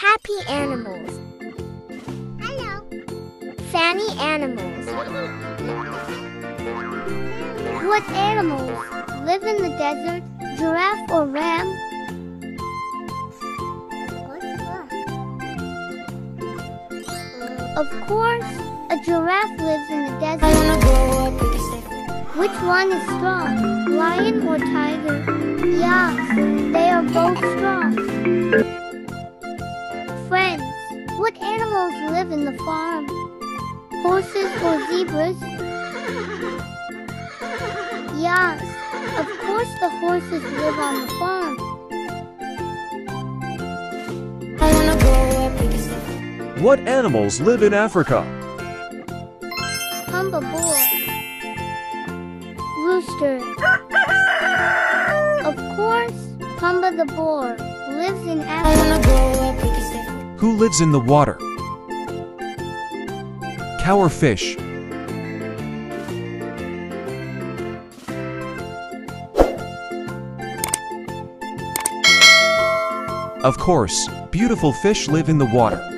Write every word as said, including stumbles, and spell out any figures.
Happy animals. Hello. Funny animals. What animals live in the desert? Giraffe or ram? Of course, a giraffe lives in the desert. Which one is strong, lion or tiger? Yes, they are both strong. Friends, what animals live in the farm? Horses or zebras? Yes, of course the horses live on the farm. What animals live in Africa? Pumba boar. Rooster. Of course, Pumba the boar lives in Africa. Who lives in the water? Cow or fish? Of course, beautiful fish live in the water.